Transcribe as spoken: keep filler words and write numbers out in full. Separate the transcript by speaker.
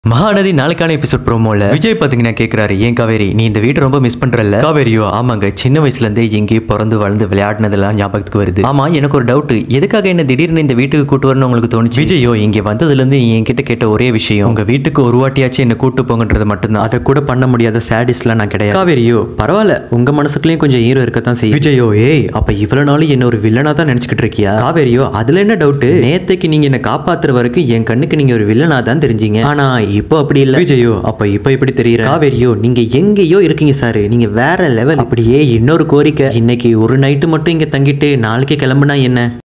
Speaker 1: மகாநதி நாளைக்கான எபிசோட் ப்ரோமோல விஜய் பாத்தீங்கன்னா கேக்குறாரு, ஏன் காவேரி நீ இந்த வீட்டை ரொம்ப மிஸ் பண்றல? காவேரியோ ஆமாங்க, சின்ன வயசுல இருந்தே எங்கே பிறந்து வளர்ந்து விளையாடினதெல்லாம் ஞாபகத்துக்கு வருது. ஆமா எனக்கு ஒரு டவுட், எதுக்காக என்ன திடீர்னு இந்த வீட்டுக்கு கூட்டு வரணும் உங்களுக்கு தோணுச்சு? விஜயோ இங்க வந்ததுல இருந்து என்கிட்ட கேட்ட ஒரே விஷயம், உங்க வீட்டுக்கு ஒரு வாட்டியாச்சும் என்ன கூட்டு போங்கன்றது மட்டும்தான். அதை கூட பண்ண முடியாத சாடிஸ்லாம் நான் கிடையாது. காவேரியோ பரவாயில்ல, உங்க மனசுக்குள்ளேயும் கொஞ்சம் ஈரோ இருக்கத்தான் செய்யும். விஜயோ ஏய் அப்ப இவ்வளவு நாளும் என்ன ஒரு வில்லனா தான் நினைச்சுக்கிட்டு இருக்கியா? காவேரியோ அதுல என்ன டவுட், நேத்தைக்கு நீங்க என்ன காப்பாத்துற வரைக்கும் என் கண்ணுக்கு நீங்க ஒரு வில்லனா தான் தெரிஞ்சீங்க, ஆனா இப்போ அப்படி இல்ல. விஜயோ அப்ப இப்ப எப்படி தெரியுற? காவேரியோ நீங்க எங்கேயோ இருக்கீங்க சார், நீங்க வேற லெவல். அப்படியே இன்னொரு கோரிக்கை, இன்னைக்கு ஒரு நைட்டு மட்டும் இங்க தங்கிட்டு நாளைக்கு கிளம்புனா என்ன?